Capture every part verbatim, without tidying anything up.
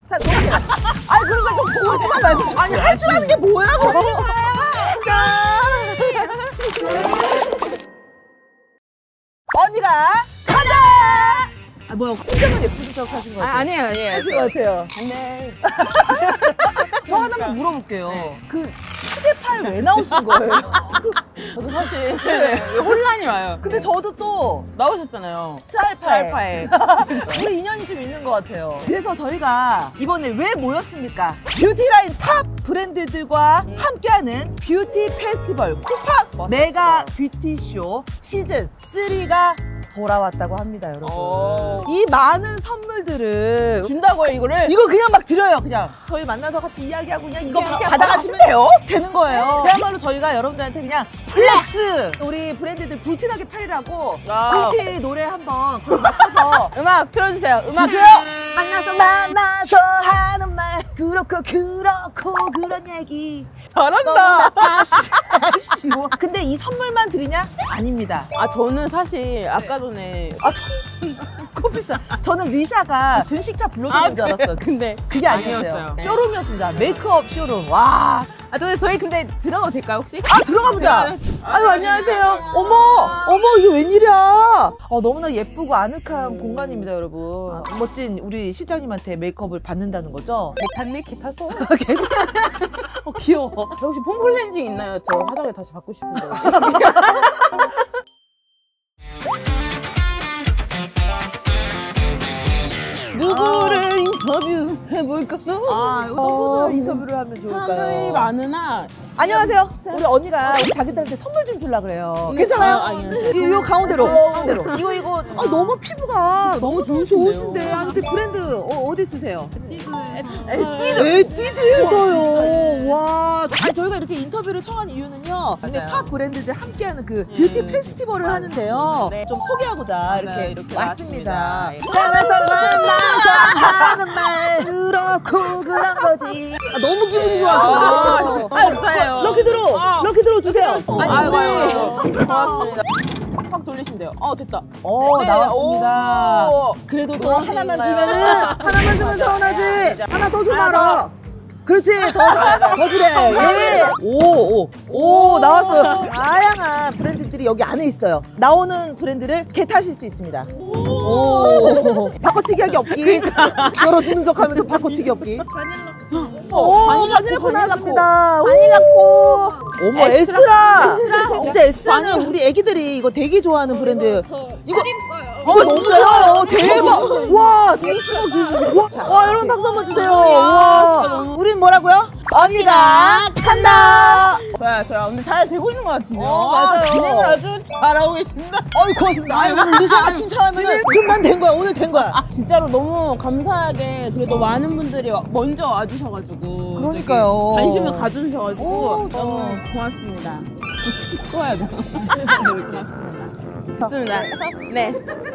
자, 저기. 아니, 그러니까 좀 보지만 말고. 아니, 할 줄 아는 게 뭐야, 저거. 언니가 가자! 아, 뭐야, 혼자만 예쁜 척 하신 거 같아요. 아, 아니에요, 아니에요. 하신 거 같아요. 네. 저 하나만 물어볼게요. 네. 그 휴대파에 왜 나오신 거예요? 저도 사실 네. 혼란이 와요. 근데 저도 또 나오셨잖아요. 스알파에. 우리 인연이 좀 있는 것 같아요. 그래서 저희가 이번에 왜 모였습니까? 뷰티라인 탑 브랜드들과 음. 함께하는 뷰티 페스티벌 쿠팡 메가 뷰티쇼 시즌 쓰리가 돌아왔다고 합니다, 여러분. 오. 이 많은 선물들을 준다고요, 이거를? 이거 그냥 막 드려요, 그냥. 저희 만나서 같이 이야기하고 그냥 이거 받아가시면 돼요? 되는 거예요. 그야말로 저희가 여러분들한테 그냥 플렉스! 우리 브랜드들 불티나게 팔리라고 불티 노래 한번 맞춰서 음악 틀어주세요. 음악 주세요! 만나서 만나서 하는 말 그렇고 그렇고 그런 얘기 잘한다. 아쉬워. 근데 이 선물만 드리냐? 아닙니다. 아, 저는 사실 아까 전에 아, 저는 코피자. 저는 리샤가 분식차 불러주는 줄 알았어요. 근데 그게 아니었어요. 아니었어요. 쇼룸이었습니다. 메이크업 쇼룸. 와. 아, 저희, 저희 근데 들어가도 될까요, 혹시? 아, 들어가 보자. 아유, 안녕하세요. 어머, 어머, 이게 웬일이야. 아, 너무나 예쁘고 아늑한 공간입니다, 여러분. 멋진 우리 실장님한테 메이크업을 받는다는 거죠? 단메이키 타서? 어, 귀여워. 저 혹시 폼 클렌징 있나요? 저 화장을 다시 받고 싶은데. 누구를 인터뷰해볼까? 아, 어떤 분을 인터뷰를 하면 좋을까요? 사람들이 많으나. 안녕하세요. 우리 언니가 우리 자기들한테 선물 좀 주려고 그래요. 괜찮아요? 아, 안녕하세요. 이, 요 가운데로. 가운데로. 이거, 이거. 아, 너무 피부가 너무 좋으신데. 아, 근데 브랜드 어, 어디 쓰세요? 에뛰드. 에뛰드에서요. 와. 아니, 저희가 이렇게 인터뷰를 청한 이유는요. 근데 탑 브랜드들 함께하는 그 뷰티 음. 페스티벌을 하는데요. 네. 좀 소개하고자 이렇게, 이렇게 왔습니다. 살아서 만나서 하는 말 그렇고 그런 거지. 아, 너무 기분이 좋았어요. 아, 감사해요. 럭키 드로! 어. 럭키 드로 주세요! 어. 아니, 아이고, 우리. 아이고. 고맙습니다. 확 돌리시면 돼요. 어, 됐다. 오, 네. 나왔습니다. 오. 그래도 또 하나만 주면은, 하나만 주면 서운하지. 하나 더 줘 말아. 그렇지, 더, 더 주래. 예. 오, 오, 오, 나왔어요. 다양한 브랜드들이 여기 안에 있어요. 나오는 브랜드를 개타실 수 있습니다. 오, 바꿔치기 하기 없기. 열어주는 척 하면서 바꿔치기 없기. 오, 바닐라 코 나왔습니다. 바닐라코. 어머, 에스트라. 에스트라. 진짜 에스트라는 우리 애기들이 이거 되게 좋아하는 브랜드. 이거 이거 진짜요? 대박. 와, 와, 와, 여러분 박수 한번 주세요. 와, 우린 뭐라고요? 언니가 간다. 좋아요, 좋아요. 근데 잘 되고 있는 것 같은데요. 어, 맞아요. 진행을 아주 잘하고 계십니다. 어이, 고맙습니다. 아유, 오늘 리샤가 칭찬하면 그럼 난 된 거야. 오늘 된 거야. 진짜로 너무 감사하게 그래도 많은 분들이 먼저 와주셔가지고 그러니까요. 관심을 가져주셔가지고 오, 너무 고맙습니다. 꼬아야 돼. 고맙습니다. 좋습니다. 네.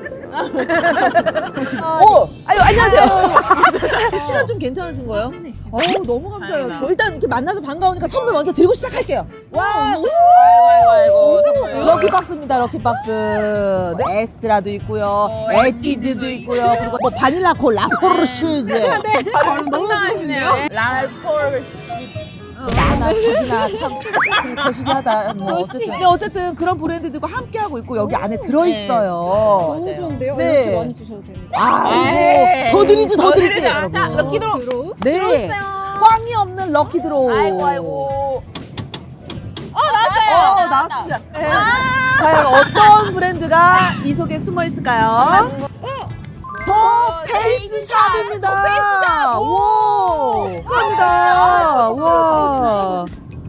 오, 아유, 안녕하세요. 시간 좀 괜찮으신 거예요? 네네. 어우, 너무 감사해요. 저 일단 이렇게 만나서 반가우니까 선물 먼저 드리고 시작할게요. 와, 아이고, 아이고, 아이고. 럭키박스입니다, 럭키박스. 네, 에스트라도 있고요, 에뛰드도 있고요, 그리고 뭐 바닐라코, 라포르시즈. 네, 너무 좋으시네요. 라포르시즈. 나나 자기나 참 거시기하다. 뭐 어쨌든 근데 어쨌든 그런 브랜드들과 함께하고 있고 여기 안에 들어있어요. 너무 좋은데요? 네. 이렇게 많이 주셔도 됩니다. 아, 더 드리지 더 드리지 여러분. 자, 럭키드로. 네, 꽝이 없는 럭키드로. 아이고, 아이고. 어, 나왔어요. 어, 나왔습니다. 네. 과연 어떤 브랜드가 이 속에 숨어 있을까요? 더 페이스샵입니다. 더 페이스샵. 오, 감사합니다. 와.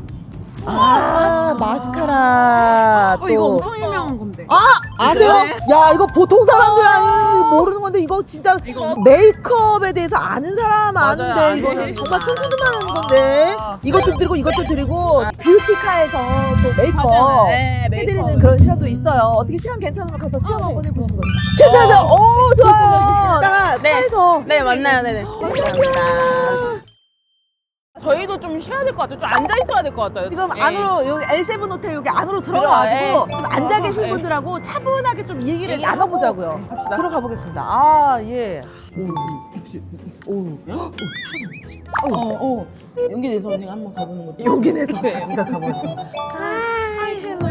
아, 마스카라. 어, 이거 엄청 유명한 건데. 아, 아세요? 야, 이거 보통 사람들 아니 모르는 건데 이거 진짜 이거. 메이크업에 대해서 아는 사람 아는데 맞아요. 이거는 아니, 정말 아. 손수들만 하는 건데 이것도 드리고 이것도 드리고 뷰티카에서 또 메이크업 맞아요. 네, 메이크업. 해드리는 그런 시간도 있어요. 어떻게 시간 괜찮으면 가서 체험 한번 해보시는 거예요. 괜찮아요? 오, 좋아요. 이따가 네. 차에서 네, 만나요. 네네. 감사합니다. 저희도 좀 쉬어야 될 것 같아요. 좀 앉아 있어야 될 것 같아요. 지금 예. 안으로 여기 엘 세븐 호텔 여기 안으로 들어가가지고 들어가요. 좀 앉아 어, 계신 예. 분들하고 차분하게 좀 얘기를 얘기를 나눠보자고요. 하고 갑시다. 들어가 보겠습니다. 아, 예. 혹시 오, 어, 어, 어. 용기 내서 언니가 한번 가보는 것도. 용기 내서 네. 자기가 가보는 거. 하이 헬로.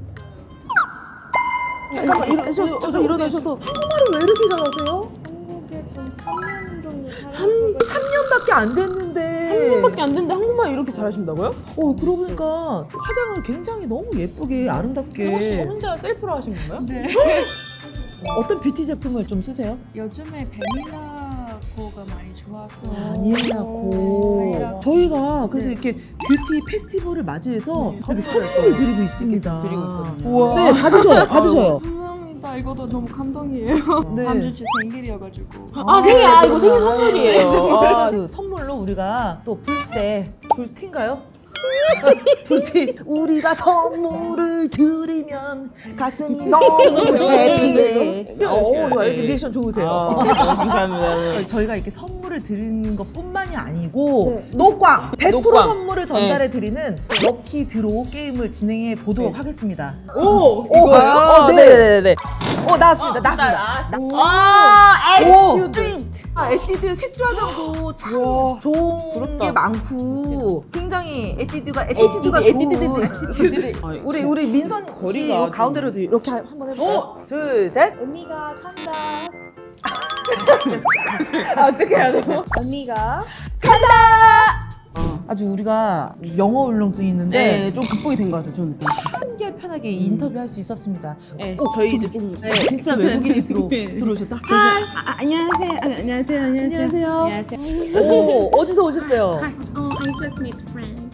잠깐만 일어나셔서 잠깐 일어나셔서 한국말을 왜 이렇게 잘하세요? 한국에 좀 삼 년 정도 삼 살았고 삼 년밖에 안 됐는데. 삼 년밖에 안 됐는데 한국말 이렇게 잘하신다고요? 어 그러고 보니까 화장을 굉장히 너무 예쁘게 혹시 아름답게. 혼자 셀프로 하신 건가요? 네. 어떤 뷰티 제품을 좀 쓰세요? 요즘에 베닐라 코가 많이 좋아서 바닐라코. 바닐라. 저희가 그래서 네. 이렇게 뷰티 페스티벌을 맞이해서 네, 이렇게 선물을 선물을 또 드리고 있습니다. 드리고 있거든요. 우와. 네, 받으셔요, 받으셔요. 감사합니다. 이것도 너무 감동이에요. 네. 다음 주 제 생일이어가지고 아, 생일! 아, 이거 생일 선물이에요. 아, 그 선물로 우리가 또 불새, 불티인가요? 불티. 우리가 선물을 드리면 가슴이 너무 해피해. 오, 좋아. 이렇게 리액션 좋으세요. 아, 감사합니다. 저희가 이렇게 선물을 드리는 것뿐만이 아니고 녹광 백 퍼센트 녹광. 선물을 전달해 드리는 럭키 드로우 게임을 진행해 보도록 네. 하겠습니다. 오, 이거요? 어, 네. 네네네. 어 나왔습니다. 나왔습니다. 아, 오. 에튜드. 아, 에뛰드 색조화장도 참 와, 좋은 부럽다. 게 많고 굉장히 에뛰드가 에티튜드가 에뛰드, 좋은 에뛰드. 우리 우리 민선 씨 거리가 요 좀- 가운데로 이렇게 한번 해볼까요? 어? 둘, 셋. 언니가 간다. 아, 어떻게 해야 돼요? 언니가 아주 우리가 영어 울렁증이 있는데 네, 좀 극복이 된 것 같아요, 저는. 한결 편하게 인터뷰할 수 있었습니다. 네, 어, 저희 좀- 이제 좀 네, 진짜 괜찮아요. 외국인이 들어, 네. 들어오셔서 아, 아, 안녕하세요. 아, 안녕하세요. 안녕하세요. 안녕하세요. 안녕하세요. 오, 어디서 오셨어요? Oh, I just made friend.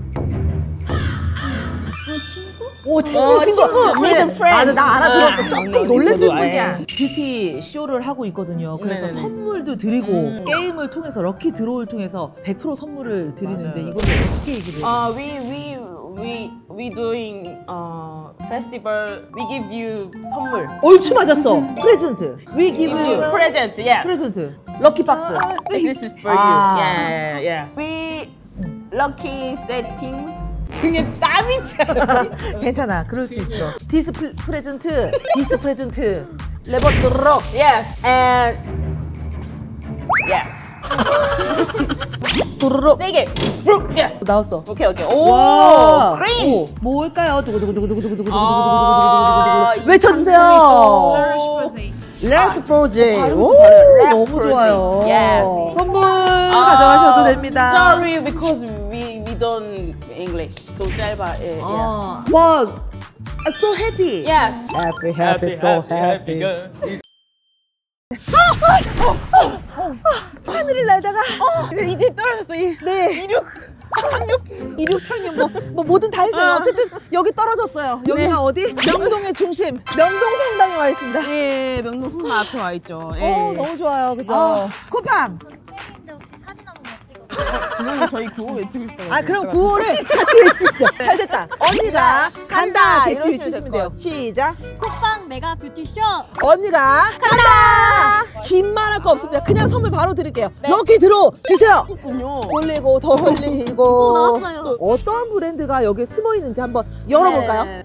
어, 친구? 오 친구 어, 친구, 친구. 네. Meet a friend. 맞아 나 알아들었어. 아, 조금 언니, 놀랬을 저도 뿐이야. 아예. 뷰티 쇼를 하고 있거든요. 그래서 네네네. 선물도 드리고 음. 게임을 통해서 럭키 드로우를 통해서 백 퍼센트 선물을 드리는데 맞아요. 이거는 어떻게 얘기를 해요? Uh, we we we we doing uh festival. We give you 선물. 얼추 맞았어. 프레젠트. We give you present. Yeah. 프레젠트. 럭키 박스. This is for 아. you. Yeah, yeah, yeah. We lucky setting. 등에 땀이 차. 괜찮아. 그럴 수 있어. 디스 플- 프레젠트. 디스 프레젠트. 레버 드럭. Yes and yes. 도르륵. 세게. Fruit. Yes. 나왔어. 오케이 오케이. 와. 오. 크림. 오, 뭘까요? 두구두구두구두구두구두구두구두구두구두구. 아, 외쳐주세요. Flourish Rosé. 레스 프로젝트. 발음도 오, 잘해요. 레스 너무 프로젝트. 좋아요. Yes. 선물 가져가셔도 됩니다. Sorry because we we don't English. So 짧아. 예. 예. 어. 와, so happy. Yes. Happy, happy, so happy. girl. 하늘을 날다가 이제 이제 떨어졌어. 이 네. 이륙. 이륙 착륙 뭐, 뭐 뭐든 다 했어요. 어. 어쨌든 여기 떨어졌어요. 여기가 네. 어디? 명동의 중심. 명동 성당에 와 있습니다. 예, 명동 성당 앞에 와 있죠. 예. 어, 너무 좋아요. 그죠? 아. 쿠팡. 근데 혹시 사진 한 번만 찍어줘. 지금 저희 구호 외치고 있어요. 아, 그럼 구호를 같이 외치시죠. 잘 됐다. 언니가 간다. 이렇게 이러시면 외치시면 될 돼요. 것 시작. 쿠팡 메가 뷰티쇼. 언니가 간다. 긴 말 할 거 없습니다. 그냥 선물 바로 드릴게요. 럭키 들어 주세요. 군요. 돌리고 더 돌리고. 어, 나왔어요. 어떤 브랜드가 여기에 숨어 있는지 한번 열어볼까요? 네.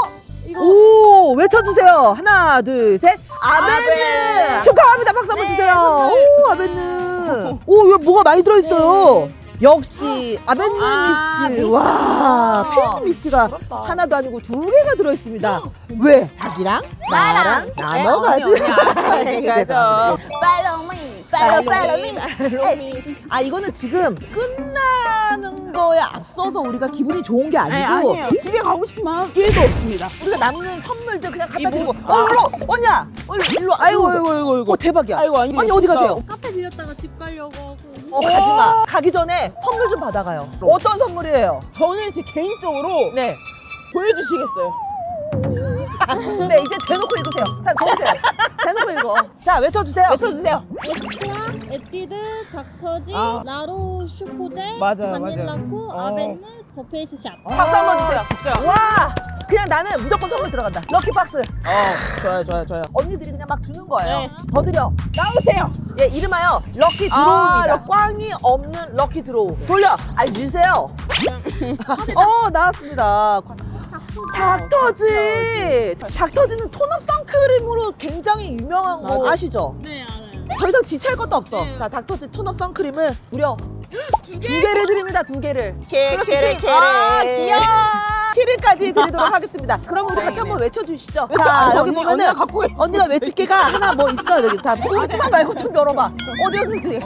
오, 외쳐주세요. 하나, 둘, 셋. 아벤느. 아벤느. 축하합니다. 박수 한번 주세요. 오, 아벤느. 오, 이거 뭐가 많이 들어있어요. 역시 아벤느 아, 미스트. 미스트. 와, 아, 페이스 미스트가 부럽다. 하나도 아니고 두 개가 들어있습니다. 왜? 자기랑 나랑 나눠가지고. 죄송합니다. Follow me. Follow, follow me. 아, 이거는 지금 끝나는 거에 앞서서 우리가 기분이 좋은 게 아니, 아니고 아니에요. 집에 가고 싶은 마음 일도 없습니다. 우리가 남는 선물들 그냥 갖다 이거- 드리고 아. 어, 일로 언니야 어, 일로 아이고, 일로 아이고, 아이고, 아이고. 어, 대박이야. 아이고, 아니, 언니 어디 진짜. 가세요? 카페 들렸다가 집 가려고 하고. 어, 가지마. 가기 전에 선물 좀 받아가요. 어떤 선물이에요? 저는 제 개인적으로 네. 보여주시겠어요. 네, 이제 대놓고 읽으세요. 자, 보세요. 대놓고 읽어. 자, 외쳐주세요. 외쳐주세요. 에스쁘아, 에뛰드, 닥터지, 아. 라로 슈포제, 맞아요, 바닐라코, 맞아요. 어. 아벤느, 더 페이스샵. 박수 한번 주세요. 진짜. 와, 그냥 나는 무조건 선물 들어간다. 럭키 박스. 어, 좋아요, 좋아요, 좋아요. 언니들이 그냥 막 주는 거예요. 네. 더 드려. 나오세요. 예, 이름하여 럭키 아, 드로우입니다. 꽝이 없는 럭키 드로우. 돌려. 아니, 주세요. 어, 나왔습니다. 닥터지. 닥터지는 톤업 선크림으로 굉장히 유명한 거 맞아. 아시죠? 네, 알아요. 더 이상 지체할 것도 없어. 자, 닥터즈 톤업 선크림을 무려 두 개를 드립니다. 두 개를. 개, 개를, 개를. 아, 귀여워. 키를까지 드리도록 하겠습니다. 그럼 우리 같이 한번 외쳐주시죠. 외쳐. 자, 아, 여기 언니, 보면은 언니가 갖고 있어. 언니가 외칠 게가 하나 뭐 있어요. 여기 다 보지만 말고 좀 열어봐. 어디였는지.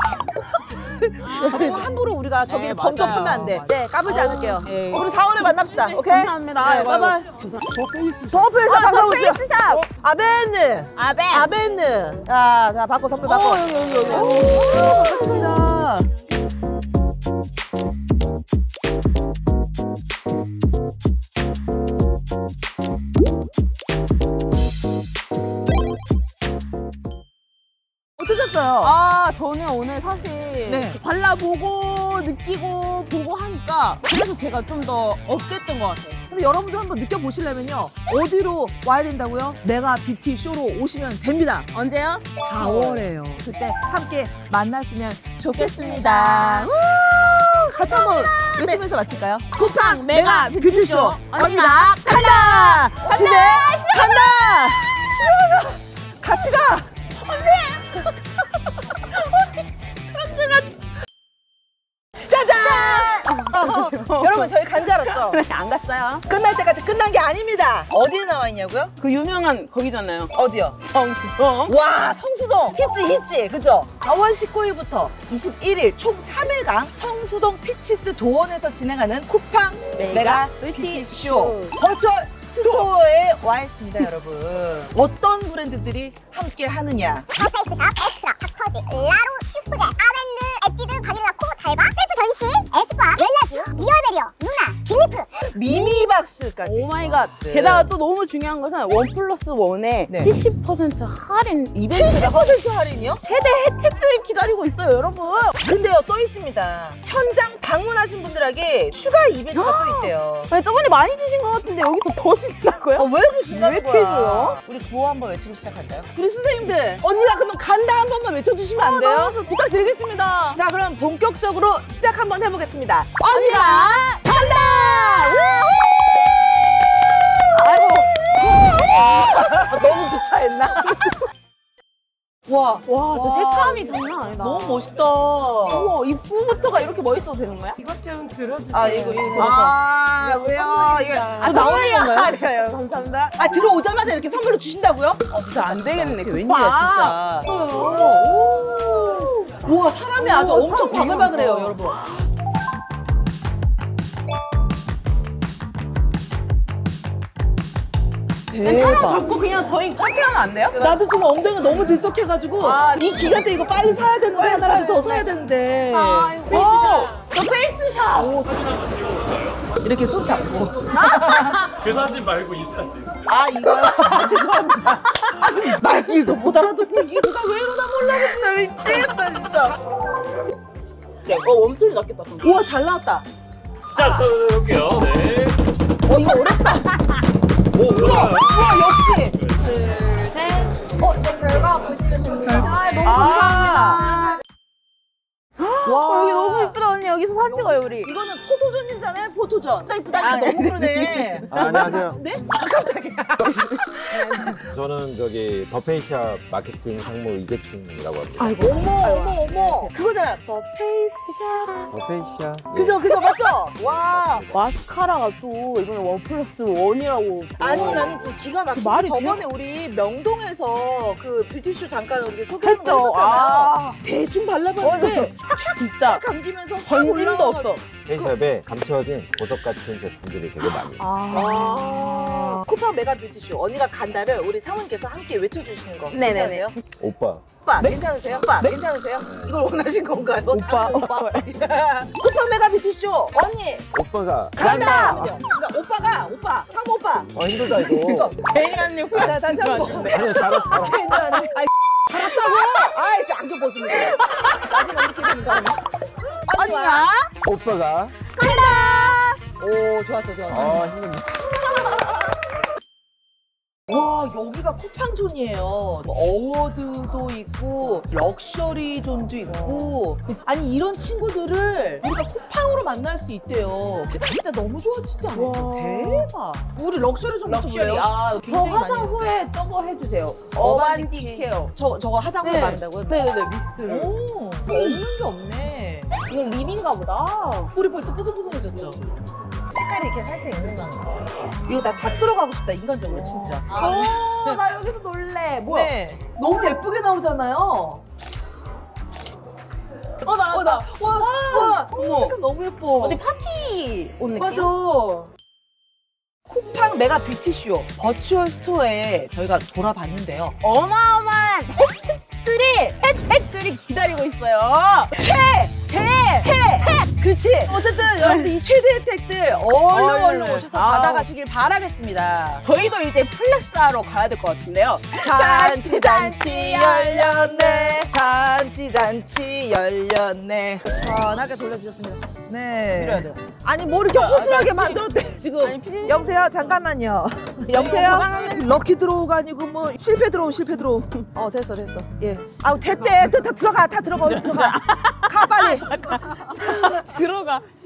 그래서 함부로 우리가 저기를 네, 범접하면 맞아요. 안 돼. 네, 까불지 않을게요. 네. 우리 사월에 만납시다. 오케이? 감사합니다. 네, 아이고, 바이바이. 더 페이스 아, 방송 더 페이스샵. 아벤느. 아벤. 아벤느. 자, 자, 받고 선물 받고. 오, 여기, 여기, 여기. 오, 반갑습니다. 어떠셨어요? 아, 저는 오늘 사실 네. 발라보고 느끼고 보고 하니까 그래서 제가 좀 더 업됐던 것 같아요. 근데 여러분도 한번 느껴보시려면요. 어디로 와야 된다고요? 메가 뷰티 쇼로 오시면 됩니다. 언제요? 사월에요. 그때 함께 만났으면 좋겠습니다. 우! 같이 한번 외치면서 마칠까요? 쿠팡 메가 뷰티쇼 언니가 간다! 집에 간다! 집에 간다! 같이 가! 짜잔! 어, 여러분 저희 간 줄 알았죠? 안 갔어요. 끝날 때까지 끝난 게 아닙니다. 어디에 나와 있냐고요? 그 유명한 거기잖아요. 어디요? 성수동. 와, 성수동 힙지 힙지 그죠? 사월 십구일부터 이십일일 총 삼 일간 성수동 피치스 도원에서 진행하는 쿠팡 메가 뷰티쇼 버추얼 스토어에 와 있습니다. 여러분 어떤 브랜드들이 함께 하느냐? 핫페이스샵, 에스트라, 닥터즈, 라루, 슈프제, 아벤느, 에뛰드, 바닐라코, 달바, 셀프 전시, 에스쁘아, 웰라쥬, 리얼베리어, 누나, 빌리프. 미니박스까지. 오 마이 갓. 네. 게다가 또 너무 중요한 것은 원 플러스 원에 네. 칠십 퍼센트 할인 이벤트가 칠십 퍼센트 할인이요? 최대 혜택들이 기다리고 있어요, 여러분. 근데요 또 있습니다. 현장 방문하신 분들에게 추가 이벤트가 또 있대요. 왜 저번에 많이 주신 것 같은데 여기서 더 주신다고요? 어, 왜 이렇게 준다는 왜 이렇게 거야? 줘요? 우리 구호 한번 외치고 시작할까요? 우리 선생님들 언니가 그러면 간다 한 번만 외쳐주시면 안 돼요? 아, 부탁드리겠습니다. 자 그럼 본격적으로 시작 한번 해보겠습니다. 언니가 간다! 아이고 너무 구차했나? 와, 와, 진짜 와. 색감이 장난 아니다. 너무 멋있다. 우와, 입구부터가 이렇게 멋있어도 되는 거야? 아 이거 이거 들어서. 아, 왜요? 이거 아, 나오는 건가요? 네, 감사합니다. 아 들어오자마자 이렇게 선물로 주신다고요? 어, 진짜 안 되겠네. 그 웬일이야 진짜. 오. 우와 사람이 아주 우와, 엄청 사람 되게 바글바글해요 많다. 여러분. 사람 잡고 그냥 저희 쇼핑하면 안 돼요? 나도 지금 엉덩이가 너무 들썩해가지고 아, 이 기간 때 이거 빨리 사야 되는데 하나라도 더 사야 되는데. 아, 이거 오! 너 페이스샵! 이렇게 손 잡고. 그 사진 말고 이 사진. 아 이거요? 아, 죄송합니다. 말길도 못 알아듣고 이게 누가 왜 이러나 몰라. 나 미치겠다 진짜. 어, 웜소리 났겠다. 우와 잘 나왔다. 시작해볼게요. 네. 어 이거 어렵다. 오, 우와. 우와 역시. 셋. 어, 네, 결과 보시면 됩니다. 아 너무 감사합니다. 와, 여기 너무 이쁘다, 언니. 여기서 사진 찍어요, 우리. 이거는 포토존이잖아요, 포토존. 나 이쁘다, 아, 너무 네. 그러네. 아, 안녕하세요. 네? 아, 깜짝이야. 저는 저기 더페이샵 마케팅 상무 이재춘이라고 합니다. 아이고, 어머, 어머, 어머. 그거잖아. 더 페이스샵. 더페이샵. 예. 그죠, 그죠, 맞죠? 와. 마스카라가 또 이번에 원 플러스 원이라고. 아니, 나는 진짜 기가 막히고 말이 저번에 우리 명동에서 그 뷰티쇼 잠깐 우리 소개하는 거 했죠. 했었잖아요. 아, 대충 발라봤는데 진짜. 착 감기면서 확 번짐도 올라와가지고. 없어. 페이샵에 감춰진 보석 같은 제품들이 되게 많이 있어요. 아. 쿠팡 메가 뷰티쇼 언니가 간다를 우리 사모님께서 함께 외쳐주시는 거 네네네. 괜찮으세요? 오빠. 오빠 괜찮으세요? 오빠 괜찮으세요? 이걸 원하신 건가요? 오빠. 사는 오빠. 쿠팡 메가 뷰티쇼 언니 오빠가. 간다. 그러니까 오빠가 오빠 상무 오빠. 아, 힘들다, 이거. 괜히 한입 후회. 자 다시 한번. 아니, 잘했어. 아니, 아이, 잘했다고? 아이 이제 안경 벗습니다. 나중에 이렇게 됩니다. 언니야? 오빠가. 오 좋았어 좋았어. 아, 힘든다. 와, 여기가 쿠팡존이에요. 뭐 어워드도 있고 럭셔리 존도 있고 아니 이런 친구들을 우리가 쿠팡으로 만날 수 있대요. 세상 진짜 너무 좋아지지 않았어? 와. 대박. 우리 럭셔리 존 럭셔리. 아, 저 굉장히 많이 화장 해요. 후에 저거 해주세요. 어반디 어반디 케어. 저 저거 화장품 네. 바른다고요? 네네네, 미스트를. 오, 뭐 없는 게 없네. 이건 립인가 보다. 우리 벌써 뽀송뽀송해졌죠? 색깔이 이렇게 살짝 있는 건가? 이거 나 다 쓸어 가고 싶다 인간적으로 진짜. 오, 나 여기서 놀래. 뭐야? 네. 너무 예쁘게 나오잖아요. 어, 나왔다. 어, 나, 와, 와, 어머. 색감 너무 예뻐. 어디 파티 온 느낌? 맞아. 쿠팡 메가 뷰티쇼 버추얼 스토어에 저희가 돌아봤는데요. 어마어마한 혜택들이 혜택들이 기다리고 있어요. 최! 대! 해! 해! 그렇지. 어쨌든 여러분들 이 최대 혜택들 얼른 얼른 얼른. 오셔서 아우. 받아가시길 바라겠습니다. 저희도 이제 플렉스하러 가야 될 것 같은데요. 잔치 잔치 열렸네. 잔치 잔치 열렸네. 시원하게 돌려주셨습니다. 네. 밀어야 돼요. 아니 뭐 이렇게 아, 허술하게 아, 만들었대 지금. 아니, 피디님. 여보세요 잠깐만요. 여보세요. 럭키 드로우가 아니고 뭐 실패 드로우 실패 드로우. 어 됐어 됐어. 예. 아우 됐대. 다 들어가 다 들어가 얼른 들어가. 가 빨리. 들어가.